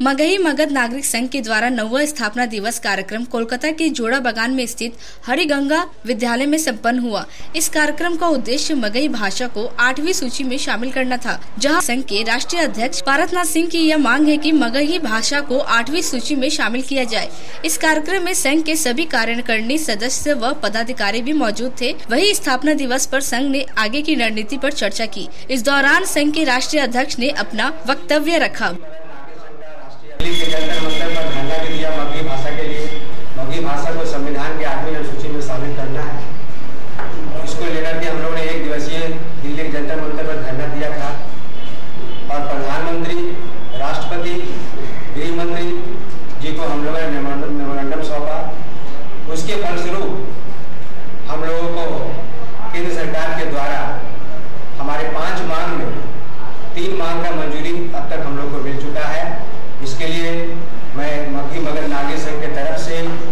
मगही मगध नागरिक संघ के द्वारा 9वां स्थापना दिवस कार्यक्रम कोलकाता के जोड़ा बागान में स्थित हरिगंगा विद्यालय में संपन्न हुआ। इस कार्यक्रम का उद्देश्य मगही भाषा को 8वीं सूची में शामिल करना था, जहां संघ के राष्ट्रीय अध्यक्ष पारसनाथ सिंह की यह मांग है कि मगही भाषा को 8वीं सूची में शामिल किया जाए। इस कार्यक्रम में संघ के सभी कार्यकारिणी सदस्य व पदाधिकारी भी मौजूद थे। वही स्थापना दिवस पर संघ ने आगे की रणनीति पर चर्चा की। इस दौरान संघ के राष्ट्रीय अध्यक्ष ने अपना वक्तव्य रखा। दिल्ली के जंतर मंतर पर धरना भी दिया मगही भाषा के लिए। मगही भाषा को संविधान की 8वीं अनुसूची में शामिल करना है। इसको लेकर के हम लोगों ने 1 दिवसीय दिल्ली के जंतर मंतर पर धरना दिया था और प्रधानमंत्री, राष्ट्रपति, गृह मंत्री जी को हम लोगों ने मेमोरेंडम सौंपा। उसके फलस्वरूप हम लोगों को केंद्र सरकार के द्वारा हमारे 5 मांग में 3 मांग का मंजूरी अब तक हम लोग को मिल चुका है। इसके लिए मैं मगही मगध नागरिक संघ के तरफ से